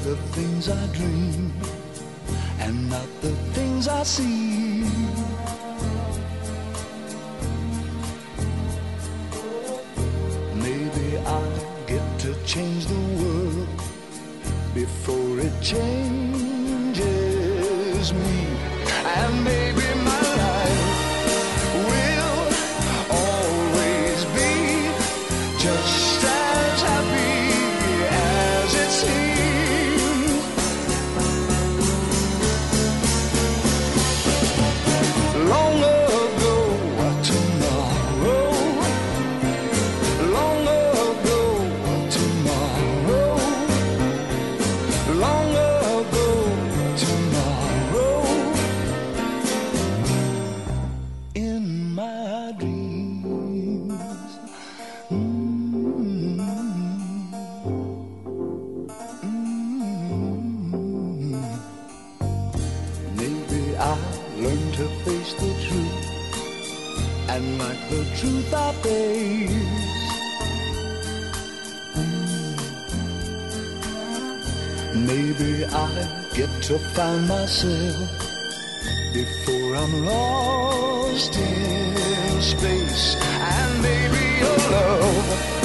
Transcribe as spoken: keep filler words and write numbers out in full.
the things I dream and not the things I see. Maybe I'll get to change the world before it changes me. And maybe my life will always be just as happy as it seems. Long ago, tomorrow, long ago, tomorrow, long ago, tomorrow, in my dreams. Mm-hmm. Mm-hmm. Maybe I'll learn to face the truth and like the truth I face. Maybe I'll get to find myself before I'm lost in space. And maybe your love